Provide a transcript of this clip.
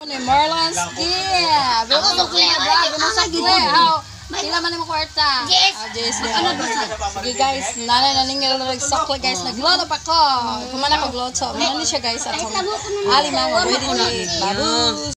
Ni Marlon's gift. Ako sukli. Ako sukli. Pila man mo kwarta? Yes. Yes. Sige guys, nananingil na nagsukli guys. Nagluto pa ko. Kumana ko gluto. Ano ni siya guys? Ali mango ready made. Babu.